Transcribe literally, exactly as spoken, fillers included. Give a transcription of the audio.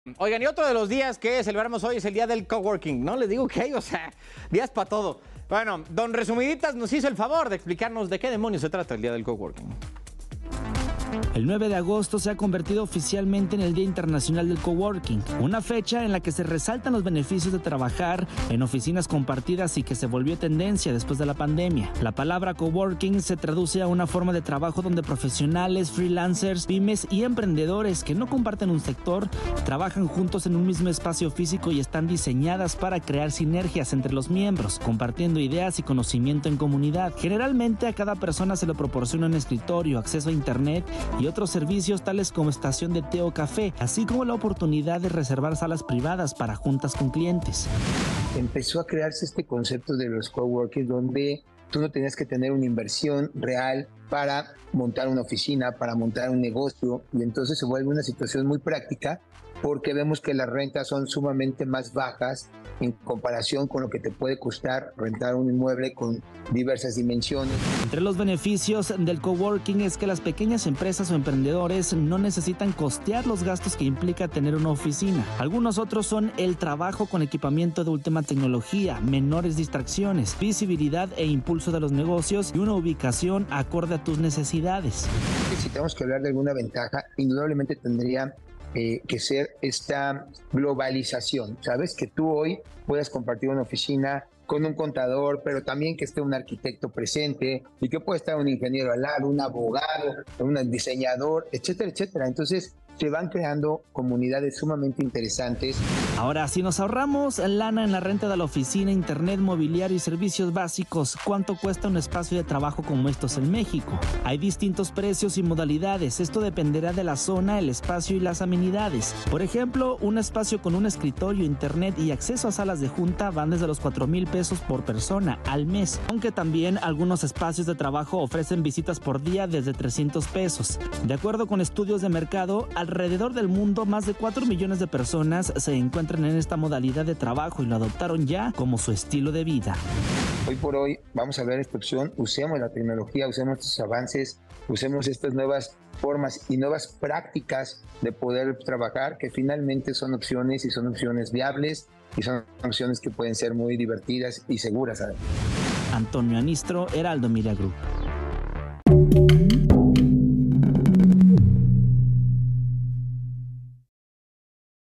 Oigan, y otro de los días que celebramos hoy es el día del coworking, ¿no? Les digo que hay, o sea, días para todo. Bueno, don Resumiditas nos hizo el favor de explicarnos de qué demonios se trata el día del coworking. El nueve de agosto se ha convertido oficialmente en el Día Internacional del Coworking, una fecha en la que se resaltan los beneficios de trabajar en oficinas compartidas y que se volvió tendencia después de la pandemia. La palabra coworking se traduce a una forma de trabajo donde profesionales, freelancers, pymes y emprendedores que no comparten un sector trabajan juntos en un mismo espacio físico y están diseñadas para crear sinergias entre los miembros, compartiendo ideas y conocimiento en comunidad. Generalmente a cada persona se le proporciona un escritorio, acceso a internet y otros servicios tales como estación de té o café, así como la oportunidad de reservar salas privadas para juntas con clientes. Empezó a crearse este concepto de los coworking donde tú no tenías que tener una inversión real para montar una oficina, para montar un negocio, y entonces se vuelve una situación muy práctica porque vemos que las rentas son sumamente más bajas en comparación con lo que te puede costar rentar un inmueble con diversas dimensiones. Entre los beneficios del coworking es que las pequeñas empresas o emprendedores no necesitan costear los gastos que implica tener una oficina. Algunos otros son el trabajo con equipamiento de última tecnología, menores distracciones, visibilidad e impulso de los negocios y una ubicación acorde a tus necesidades. Si tenemos que hablar de alguna ventaja, indudablemente tendría Eh, que ser esta globalización, ¿sabes? Que tú hoy puedas compartir una oficina con un contador, pero también que esté un arquitecto presente y que pueda estar un ingeniero al lado, un abogado, un diseñador, etcétera, etcétera. Entonces se van creando comunidades sumamente interesantes. Ahora, si nos ahorramos lana en la renta de la oficina, internet, mobiliario y servicios básicos, ¿cuánto cuesta un espacio de trabajo como estos en México? Hay distintos precios y modalidades. Esto dependerá de la zona, el espacio y las amenidades. Por ejemplo, un espacio con un escritorio, internet y acceso a salas de junta van desde los cuatro mil pesos por persona al mes, aunque también algunos espacios de trabajo ofrecen visitas por día desde trescientos pesos. De acuerdo con estudios de mercado, alrededor del mundo más de cuatro millones de personas se encuentran en esta modalidad de trabajo y lo adoptaron ya como su estilo de vida. Hoy por hoy vamos a ver esta opción, usemos la tecnología, usemos estos avances, usemos estas nuevas formas y nuevas prácticas de poder trabajar, que finalmente son opciones y son opciones viables y son opciones que pueden ser muy divertidas y seguras. Antonio Anistro, Heraldo Media Group.